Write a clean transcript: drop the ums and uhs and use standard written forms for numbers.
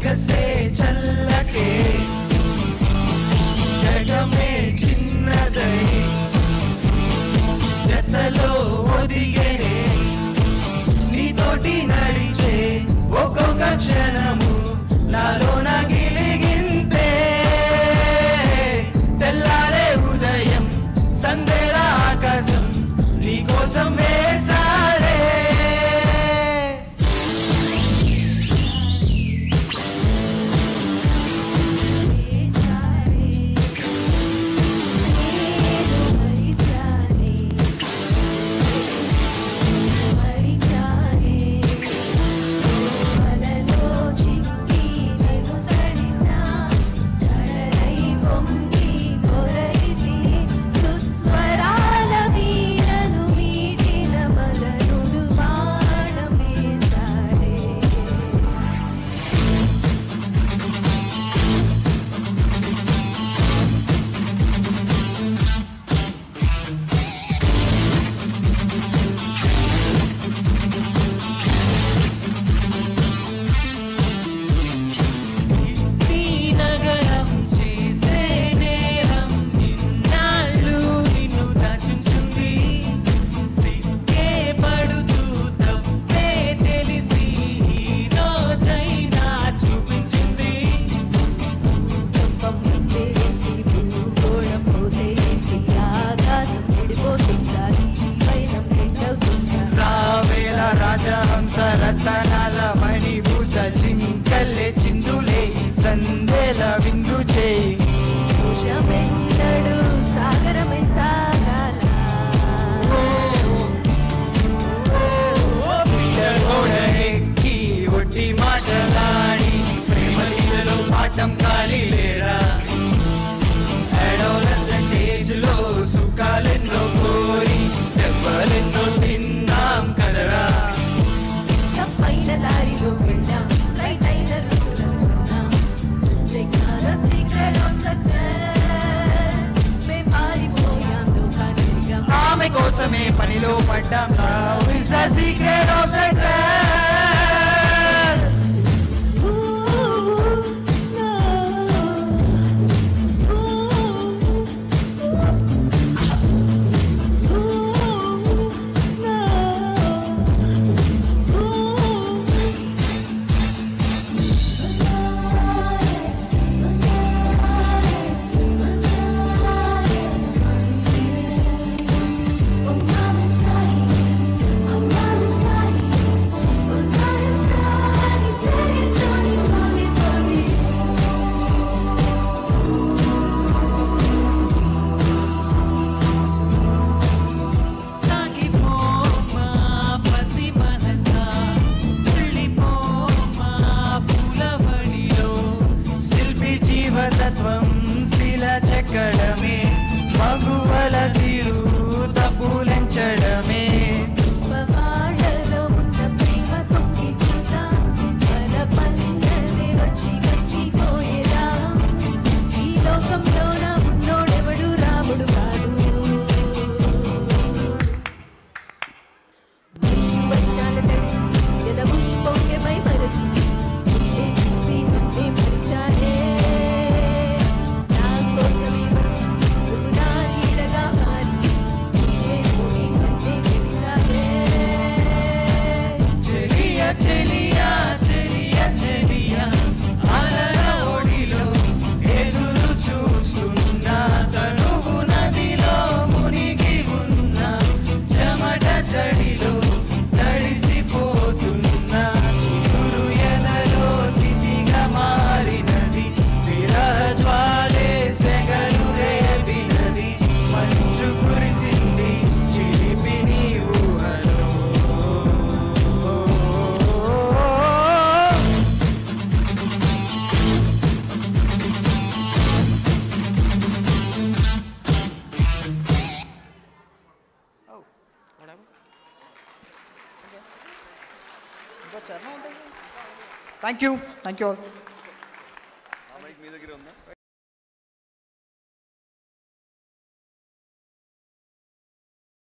సొగసే చల్లకే జగమే చిన్నదై జతలో ఒదిగేనే నీతోటి నడిచే ఒక్కొక్క క్షణము నాలోన గిలిగింతే తెల్లారే ఉదయం సందేల ఆకాశం నీకోసం వేసారే రతనాల మణిభూష జింకల్లే చిందులే సందేల విందు చేయి పుషమెన్నడు సాగరమై సాగాల పిల్లగోడ ఎక్కి ఒట్టి మాటలాడి ప్రేమ లీలలో పాఠం ఖాళీ లేరా అడోలసెంట్ ఏజ్ లో సుఖాలెన్నో కోరి దెబ్బలెన్నో తిన్నాం కదరా తప్పైన దారిలో వెళ్ళాం రైట్ అయిన రుతులనుకున్నాం mistakes are the secret of success మేం పారిపోయాం లోకాన్ని తిరిగాం ఆమె కోసమే పనిలో పడ్డాం love is the secret of success తత్వం శిల చెక్కడమే మగువల తీరు తప్పులెంచడమే పవాడలో ఉన్న ప్రేమ తొక్కి చూద్దాం మన పన్నదే వచ్చి వచ్చిపోయేదా ఈ లోకంలోన ఉన్నోడెవడు రాముడు కాదు మంచి వర్షాల తడిచి ఎదవు పొంగెమై మరచి నిన్నే చూసి నన్నే మరిచానే చెలియా చెలియా చెలియా అలల ఒడిలో ఎదురు చూస్తున్నా తనువు నదిలో మునిగి ఉన్న చెమట చడిలో తడిసిపోతున్నా చిగురు ఎదలో చితిగా మారినది విరహ జ్వాలే సెగలు రేపినది మంచు కురిసింది చిలిపి నీ ఊహలో థ్యాంక్ యూ ఆల్.